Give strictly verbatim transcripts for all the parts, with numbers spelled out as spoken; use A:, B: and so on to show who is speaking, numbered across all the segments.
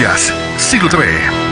A: Noticias, Siglo T V.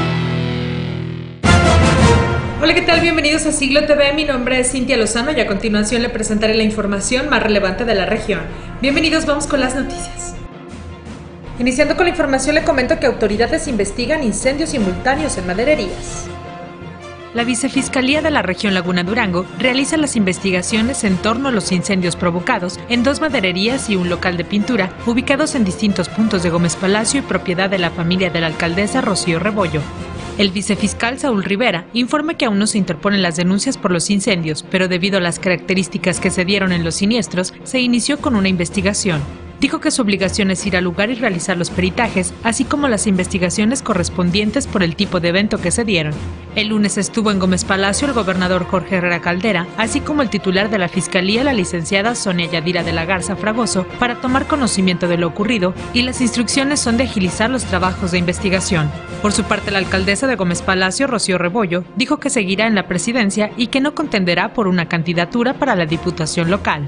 B: Hola, ¿qué tal? Bienvenidos a Siglo T V. Mi nombre es Cintia Lozano y a continuación le presentaré la información más relevante de la región. Bienvenidos, vamos con las noticias. Iniciando con la información, le comento que autoridades investigan incendios simultáneos en madererías. La Vicefiscalía de la región Laguna Durango realiza las investigaciones en torno a los incendios provocados en dos madererías y un local de pintura ubicados en distintos puntos de Gómez Palacio y propiedad de la familia de la alcaldesa Rocío Rebollo. El vicefiscal Saúl Rivera informa que aún no se interponen las denuncias por los incendios, pero debido a las características que se dieron en los siniestros, se inició con una investigación. Dijo que su obligación es ir al lugar y realizar los peritajes, así como las investigaciones correspondientes por el tipo de evento que se dieron. El lunes estuvo en Gómez Palacio el gobernador Jorge Herrera Caldera, así como el titular de la Fiscalía, la licenciada Sonia Yadira de la Garza Fragoso, para tomar conocimiento de lo ocurrido, y las instrucciones son de agilizar los trabajos de investigación. Por su parte, la alcaldesa de Gómez Palacio, Rocío Rebollo, dijo que seguirá en la presidencia y que no contenderá por una candidatura para la diputación local.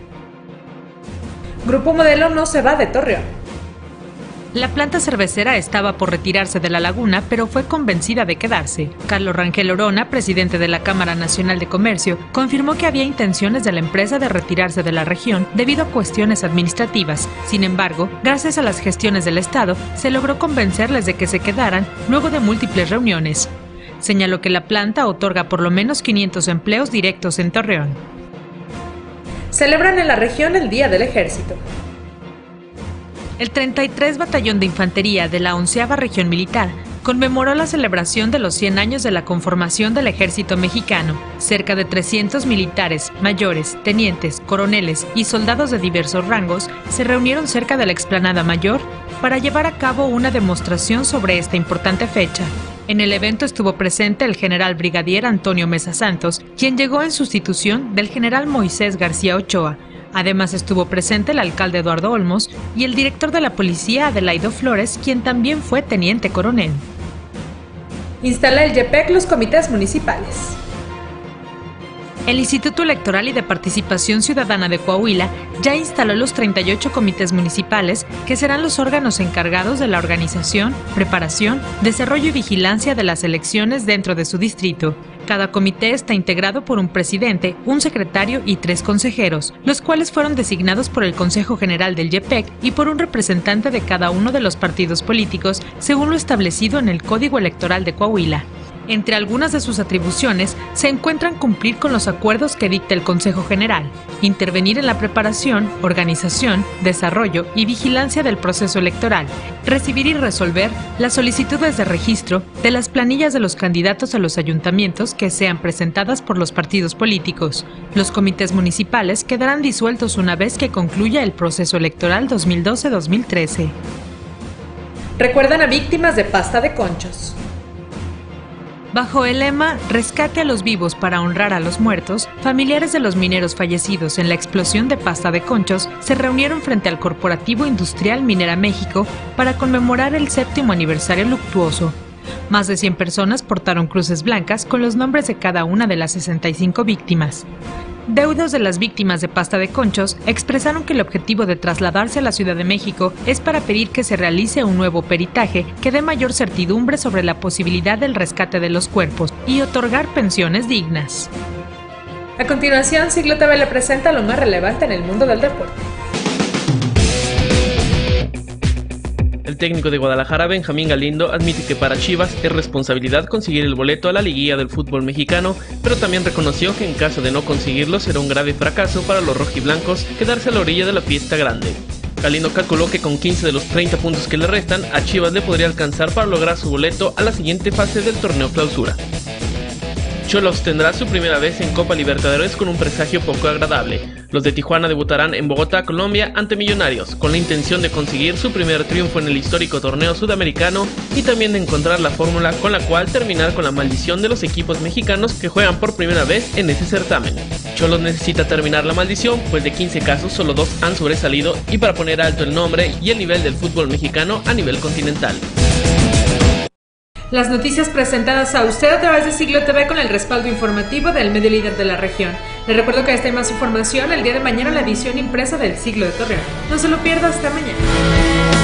B: Grupo Modelo no se va de Torreón. La planta cervecera estaba por retirarse de la laguna, pero fue convencida de quedarse. Carlos Rangel Orona, presidente de la Cámara Nacional de Comercio, confirmó que había intenciones de la empresa de retirarse de la región debido a cuestiones administrativas. Sin embargo, gracias a las gestiones del Estado, se logró convencerles de que se quedaran luego de múltiples reuniones. Señaló que la planta otorga por lo menos quinientos empleos directos en Torreón. Celebran en la región el Día del Ejército. El treinta y tres Batallón de Infantería de la onceava Región Militar conmemoró la celebración de los cien años de la conformación del Ejército Mexicano. Cerca de trescientos militares, mayores, tenientes, coroneles y soldados de diversos rangos se reunieron cerca de la Explanada Mayor para llevar a cabo una demostración sobre esta importante fecha. En el evento estuvo presente el general brigadier Antonio Mesa Santos, quien llegó en sustitución del general Moisés García Ochoa. Además estuvo presente el alcalde Eduardo Olmos y el director de la policía Adelaido Flores, quien también fue teniente coronel. Instala el Y P E C los comités municipales. El Instituto Electoral y de Participación Ciudadana de Coahuila ya instaló los treinta y ocho comités municipales que serán los órganos encargados de la organización, preparación, desarrollo y vigilancia de las elecciones dentro de su distrito. Cada comité está integrado por un presidente, un secretario y tres consejeros, los cuales fueron designados por el Consejo General del Y P E C y por un representante de cada uno de los partidos políticos, según lo establecido en el Código Electoral de Coahuila. Entre algunas de sus atribuciones se encuentran cumplir con los acuerdos que dicta el Consejo General, intervenir en la preparación, organización, desarrollo y vigilancia del proceso electoral, recibir y resolver las solicitudes de registro de las planillas de los candidatos a los ayuntamientos que sean presentadas por los partidos políticos. Los comités municipales quedarán disueltos una vez que concluya el proceso electoral dos mil doce a dos mil trece. Recuerdan a víctimas de pasta de conchos. Bajo el lema Rescate a los vivos para honrar a los muertos, familiares de los mineros fallecidos en la explosión de pasta de conchos se reunieron frente al Corporativo Industrial Minera México para conmemorar el séptimo aniversario luctuoso. Más de cien personas portaron cruces blancas con los nombres de cada una de las sesenta y cinco víctimas. Deudos de las víctimas de pasta de conchos expresaron que el objetivo de trasladarse a la Ciudad de México es para pedir que se realice un nuevo peritaje que dé mayor certidumbre sobre la posibilidad del rescate de los cuerpos y otorgar pensiones dignas. A continuación, Siglo T V le presenta lo más relevante en el mundo del deporte.
C: El técnico de Guadalajara, Benjamín Galindo, admite que para Chivas es responsabilidad conseguir el boleto a la liguilla del fútbol mexicano, pero también reconoció que en caso de no conseguirlo será un grave fracaso para los rojiblancos quedarse a la orilla de la fiesta grande. Galindo calculó que con quince de los treinta puntos que le restan, a Chivas le podría alcanzar para lograr su boleto a la siguiente fase del torneo clausura. Cholos tendrá su primera vez en Copa Libertadores con un presagio poco agradable. Los de Tijuana debutarán en Bogotá, Colombia, ante Millonarios, con la intención de conseguir su primer triunfo en el histórico torneo sudamericano y también de encontrar la fórmula con la cual terminar con la maldición de los equipos mexicanos que juegan por primera vez en ese certamen. Cholos necesita terminar la maldición, pues de quince casos solo dos han sobresalido, y para poner alto el nombre y el nivel del fútbol mexicano a nivel continental.
B: Las noticias presentadas a usted a través de Siglo T V con el respaldo informativo del medio líder de la región. Les recuerdo que esta y más información el día de mañana en la edición impresa del Siglo de Torreón. No se lo pierda, hasta mañana.